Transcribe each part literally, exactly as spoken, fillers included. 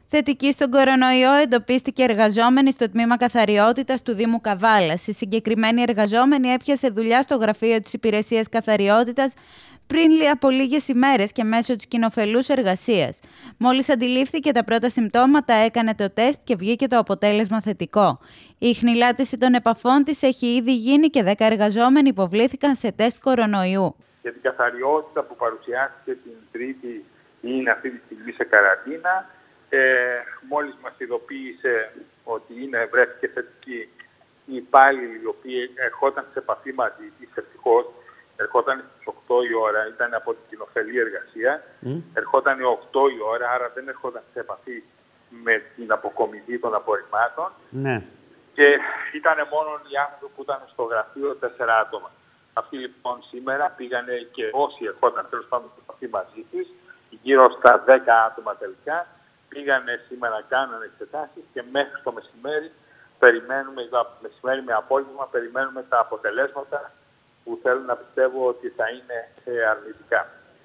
Θετική στον κορονοϊό εντοπίστηκε εργαζόμενη στο τμήμα καθαριότητας του Δήμου Καβάλας. Η συγκεκριμένη εργαζόμενη έπιασε δουλειά στο γραφείο της Υπηρεσίας Καθαριότητας πριν από λίγες ημέρες και μέσω της κοινοφελούς εργασίας. Μόλις αντιλήφθηκε τα πρώτα συμπτώματα, έκανε το τεστ και βγήκε το αποτέλεσμα θετικό. Η ιχνηλάτηση των επαφών της έχει ήδη γίνει και δέκα εργαζόμενοι υποβλήθηκαν σε τεστ κορονοϊού. Για την καθαριότητα που παρουσιάστηκε την Τρίτη είναι αυτή τη στιγμή σε καραντίνα. Ε, μόλις μας ειδοποίησε ότι είναι, βρέθηκε θετική οι υπάλληλοι οι οποίοι ερχόταν σε επαφή μαζί της, ευτυχώς, ερχόταν στις οκτώ η ώρα, ήταν από την κοινοφελή εργασία, mm. ερχόταν οκτώ η ώρα, άρα δεν ερχόταν σε επαφή με την αποκομιδή των απορριμμάτων. Ναι. Και ήταν μόνο οι άνθρωποι που ήταν στο γραφείο, τέσσερα άτομα. Αυτοί λοιπόν σήμερα πήγανε και όσοι ερχόταν τέλος πάντων σε επαφή μαζί της, γύρω στα δέκα άτομα τελικά, πήγανε σήμερα, κάνανε εξετάσεις και μέχρι το μεσημέρι περιμένουμε, το μεσημέρι με απόγευμα, περιμένουμε τα αποτελέσματα που θέλω να πιστεύω ότι θα είναι αρνητικά.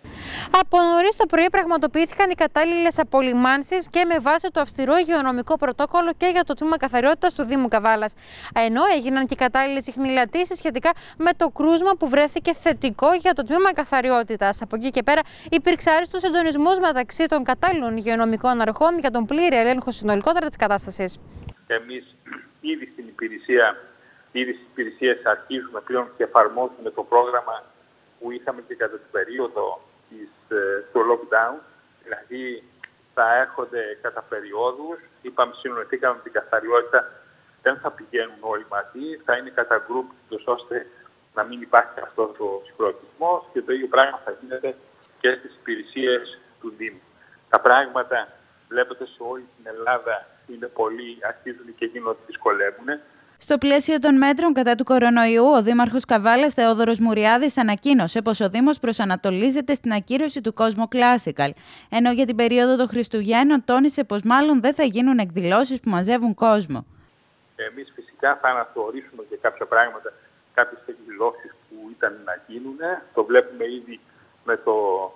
Από νωρίς το πρωί πραγματοποιήθηκαν οι κατάλληλες απολυμάνσεις και με βάση το αυστηρό υγειονομικό πρωτόκολλο και για το τμήμα καθαριότητας του Δήμου Καβάλας. Ενώ έγιναν και οι κατάλληλες ιχνηλατήσεις σχετικά με το κρούσμα που βρέθηκε θετικό για το τμήμα καθαριότητας. Από εκεί και πέρα υπήρξε άριστος συντονισμός μεταξύ των κατάλληλων υγειονομικών αρχών για τον πλήρη έλεγχο συνολικότερα της κατάστασης. Εμείς ήδη στην υπηρεσία, ήδη στις υπηρεσίες αρχίζουμε πλέον και εφαρμόζουμε το πρόγραμμα που είχαμε και κατά την περίοδο στο lockdown, δηλαδή θα έρχονται κατά περιόδους. Είπαμε, συνοηθήκαμε με την καθαριότητα, δεν θα πηγαίνουν όλοι μαζί, θα είναι κατά group, ώστε να μην υπάρχει αυτός ο συγχρονισμός και το ίδιο πράγμα θα γίνεται και στις υπηρεσίες του Δήμου. Τα πράγματα, βλέπετε, σε όλη την Ελλάδα είναι πολύ, αρχίζουν και γίνονται, δυσκολεύουν. Στο πλαίσιο των μέτρων κατά του κορονοϊού, ο Δήμαρχος Καβάλας Θεόδωρος Μουριάδης ανακοίνωσε πως ο Δήμος προσανατολίζεται στην ακύρωση του Cosmo Classical, ενώ για την περίοδο των Χριστουγέννων τόνισε πως μάλλον δεν θα γίνουν εκδηλώσεις που μαζεύουν κόσμο. Εμείς φυσικά θα αναθεωρήσουμε και κάποια πράγματα, κάποιες εκδηλώσεις που ήταν να γίνουν. Το βλέπουμε ήδη με το,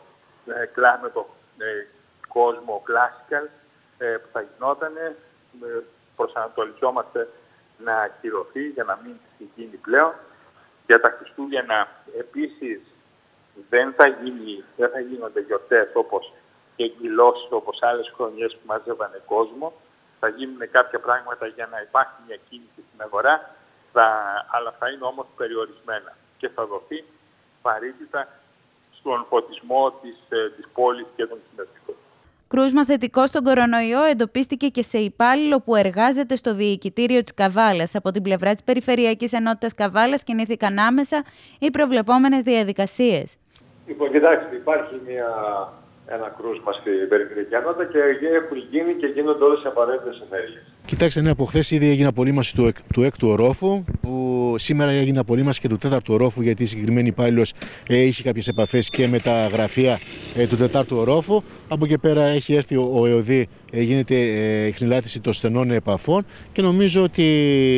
με το Cosmo Classical που θα γινόταν. Προσανατολιζόμαστε να ακυρωθεί για να μην γίνει πλέον. Για τα Χριστούγεννα επίσης δεν θα, γίνει, δεν θα γίνονται γιορτές όπως και εκδηλώσεις όπως άλλες χρονιές που μαζεύανε κόσμο. Θα γίνουν κάποια πράγματα για να υπάρχει μια κίνηση στην αγορά, θα, αλλά θα είναι όμως περιορισμένα και θα δοθεί βαρύτητα στον φωτισμό της, της πόλης και των συνεργατικών. Κρούσμα θετικό στον κορονοϊό εντοπίστηκε και σε υπάλληλο που εργάζεται στο Διοικητήριο της Καβάλας. Από την πλευρά της Περιφερειακής Ενότητας Καβάλας κινήθηκαν άμεσα οι προβλεπόμενες διαδικασίες. Λοιπόν, κοιτάξτε, υπάρχει μια, ένα κρούσμα στην Περιφερειακή Ενότητα και έχουν γίνει και γίνονται όλες οι απαραίτητες ενέργειες. Κοιτάξτε, ναι, από χθες ήδη έγινε απολύμαση του, του έκτου ορόφου, που σήμερα έγινε απολύμαση και του τέταρτου ορόφου, γιατί η συγκεκριμένη υπάλληλος ε, είχε κάποιες επαφές και με τα γραφεία ε, του τετάρτου ορόφου. Από εκεί πέρα έχει έρθει ο, ο ΕΟΔΗ, ε, γίνεται ε, ιχνηλάτηση των στενών επαφών και νομίζω ότι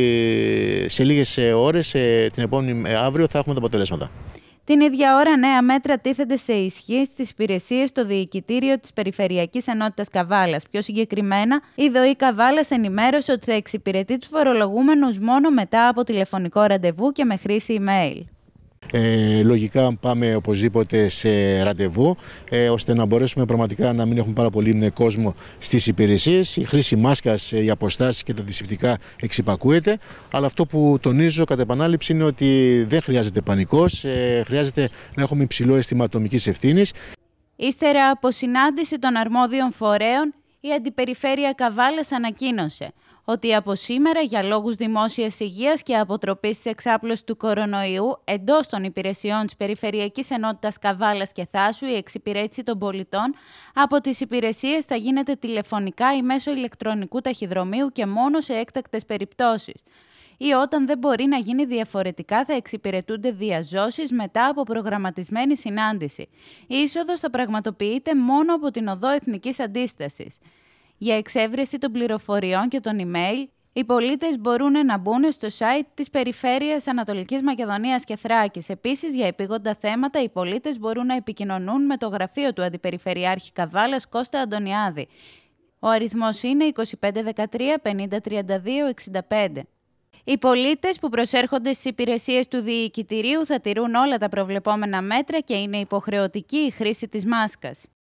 σε λίγες ώρες, ε, την επόμενη ε, αύριο, θα έχουμε τα αποτελέσματα. Την ίδια ώρα, νέα μέτρα τίθενται σε ισχύ στις υπηρεσίες στο Διοικητήριο της Περιφερειακής Ενότητας Καβάλας. Πιο συγκεκριμένα, η ΔΟΗ Καβάλας ενημέρωσε ότι θα εξυπηρετεί τους φορολογούμενους μόνο μετά από τηλεφωνικό ραντεβού και με χρήση email. Ε, λογικά πάμε οπωσδήποτε σε ραντεβού, ε, ώστε να μπορέσουμε πραγματικά να μην έχουμε πάρα πολύ κόσμο στις υπηρεσίες. Η χρήση μάσκας, οι αποστάσεις και τα αντισηπτικά εξυπακούεται, αλλά αυτό που τονίζω κατά επανάληψη είναι ότι δεν χρειάζεται πανικός, ε, χρειάζεται να έχουμε υψηλό αίσθημα ατομικής ευθύνης. Ύστερα από συνάντηση των αρμόδιων φορέων, η Αντιπεριφέρεια Καβάλας ανακοίνωσε ότι από σήμερα για λόγους δημόσιας υγείας και αποτροπής της εξάπλωσης του κορονοϊού εντός των υπηρεσιών της Περιφερειακής Ενότητας Καβάλας και Θάσου η εξυπηρέτηση των πολιτών από τις υπηρεσίες θα γίνεται τηλεφωνικά ή μέσω ηλεκτρονικού ταχυδρομείου και μόνο σε έκτακτες περιπτώσεις. Ή όταν δεν μπορεί να γίνει διαφορετικά θα εξυπηρετούνται διαζώσεις μετά από προγραμματισμένη συνάντηση. Η είσοδος θα πραγματοποιείται μόνο από την οδό Εθνικής Αντίστασης. Για εξέβρεση των πληροφοριών και των email, οι πολίτες μπορούν να μπουν στο site της Περιφέρειας Ανατολικής Μακεδονίας και Θράκης. Επίσης, για επίγοντα θέματα, οι πολίτες μπορούν να επικοινωνούν με το γραφείο του Αντιπεριφερειάρχη Καβάλας Κώστα Αντωνιάδη. Ο αριθμός είναι είκοσι πέντε δεκατρία πενήντα τριάντα δύο εξήντα πέντε. Οι πολίτες που προσέρχονται στις υπηρεσίες του Διοικητηρίου θα τηρούν όλα τα προβλεπόμενα μέτρα και είναι υποχρεωτική η χρήση της μάσκας.